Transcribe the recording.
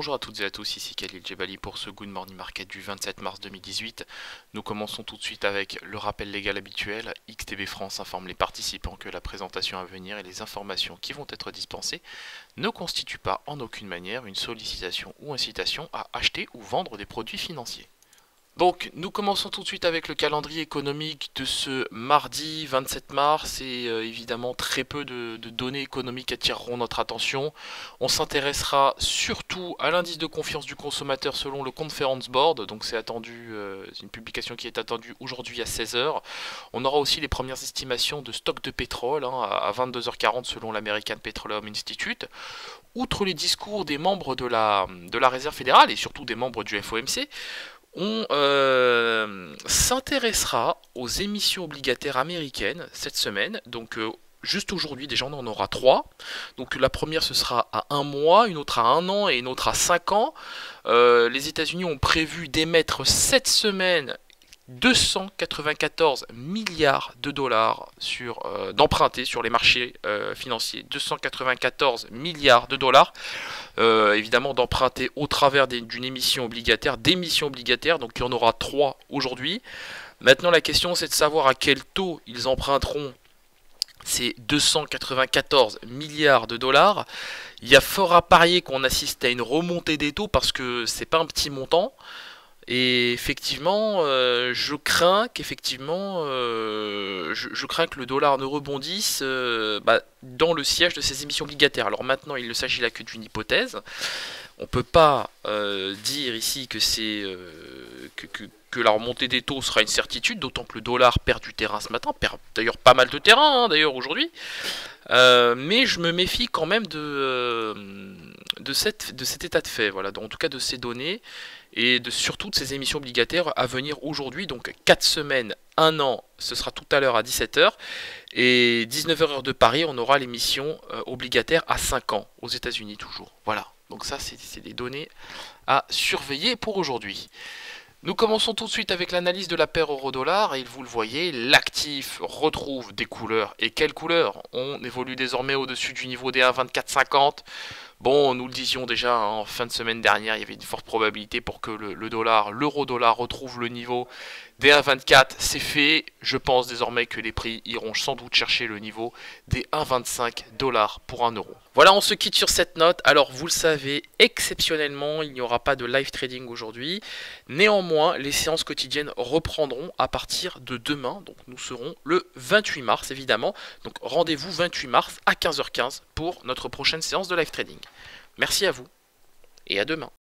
Bonjour à toutes et à tous, ici Khalil Djebali pour ce Good Morning Market du 27 mars 2018. Nous commençons tout de suite avec le rappel légal habituel. XTB France informe les participants que la présentation à venir et les informations qui vont être dispensées ne constituent pas en aucune manière une sollicitation ou incitation à acheter ou vendre des produits financiers. Donc, nous commençons tout de suite avec le calendrier économique de ce mardi 27 mars et évidemment très peu de données économiques attireront notre attention. On s'intéressera surtout à l'indice de confiance du consommateur selon le Conference Board, donc c'est attendu, c'est une publication qui est attendue aujourd'hui à 16 h. On aura aussi les premières estimations de stock de pétrole à 22 h 40 selon l'American Petroleum Institute. Outre les discours des membres de la Réserve fédérale et surtout des membres du FOMC, on s'intéressera aux émissions obligataires américaines cette semaine. Donc juste aujourd'hui déjà on en aura 3. Donc la première ce sera à 1 mois, une autre à 1 an et une autre à 5 ans. Les États-Unis ont prévu d'émettre cette semaine 294 milliards de dollars d'emprunter sur les marchés financiers. 294 milliards de dollars. Évidemment d'emprunter au travers d'une émission obligataire, d'émissions obligataires, donc il y en aura 3 aujourd'hui. Maintenant la question c'est de savoir à quel taux ils emprunteront ces 294 milliards de dollars. Il y a fort à parier qu'on assiste à une remontée des taux parce que c'est pas un petit montant. Et effectivement, je crains que le dollar ne rebondisse dans le siège de ces émissions obligataires. Alors maintenant, il ne s'agit là que d'une hypothèse. On ne peut pas dire ici que que la remontée des taux sera une certitude, d'autant que le dollar perd du terrain ce matin, perd d'ailleurs pas mal de terrain d'ailleurs aujourd'hui. Mais je me méfie quand même de cet état de fait, voilà, en tout cas de ces données et surtout de ces émissions obligataires à venir aujourd'hui, donc 4 semaines, 1 an, ce sera tout à l'heure à 17 h, et 19 h heure de Paris, on aura l'émission obligataire à 5 ans, aux États-Unis toujours, voilà, donc ça c'est des données à surveiller pour aujourd'hui. Nous commençons tout de suite avec l'analyse de la paire euro-dollar et vous le voyez, l'actif retrouve des couleurs. Et quelles couleurs? On évolue désormais au-dessus du niveau des 1,2450. Bon, nous le disions déjà en fin de semaine dernière, il y avait une forte probabilité pour que l'euro-dollar retrouve le niveau des 1,24. C'est fait. Je pense désormais que les prix iront sans doute chercher le niveau des 1,25 $ pour 1 euro. Voilà, on se quitte sur cette note. Alors, vous le savez, exceptionnellement, il n'y aura pas de live trading aujourd'hui. Néanmoins, les séances quotidiennes reprendront à partir de demain. Donc, nous serons le 28 mars, évidemment. Donc, rendez-vous 28 mars à 15 h 15 pour notre prochaine séance de live trading. Merci à vous et à demain.